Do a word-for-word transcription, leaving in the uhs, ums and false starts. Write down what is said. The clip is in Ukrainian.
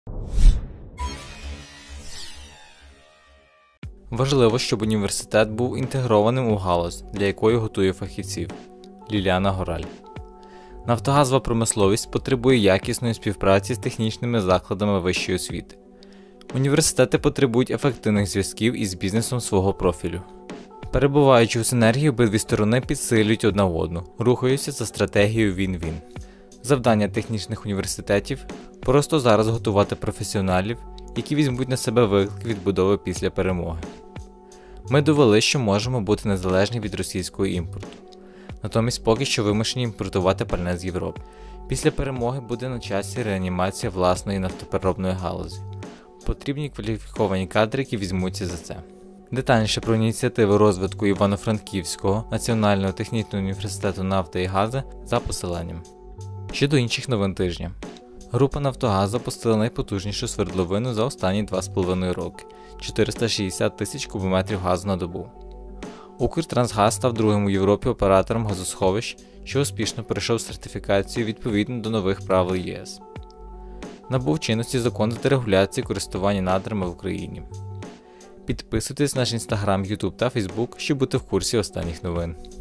Важливо, щоб університет був інтегрованим у галузь, для якої готує фахівців. Ліліана Гораль. Нафтогазова промисловість потребує якісної співпраці з технічними закладами вищої освіти. Університети потребують ефективних зв'язків із бізнесом свого профілю. Перебуваючи у синергії, обидві сторони підсилюють одна одну, рухаються за стратегією він-він. Завдання технічних університетів – просто зараз готувати професіоналів, які візьмуть на себе виклик відбудови після перемоги. Ми довели, що можемо бути незалежні від російського імпорту. Натомість поки що вимушені імпортувати пальне з Європи. Після перемоги буде на часі реанімація власної нафтопереробної галузі. Потрібні кваліфіковані кадри, які візьмуться за це. Детальніше про ініціативи розвитку Івано-Франківського національного технічного університету нафти і газу за посиланням. Щодо інших новин тижня. Група «Нафтогаз» запустила найпотужнішу свердловину за останні два з половиною роки – чотириста шістдесят тисяч кубометрів газу на добу. Укртрансгаз став другим у Європі оператором газосховищ, що успішно пройшов сертифікацію відповідно до нових правил ЄС. Набув чинності закон з дерегуляції користування надрами в Україні. Підписуйтесь на наш інстаграм, ютуб та фейсбук, щоб бути в курсі останніх новин.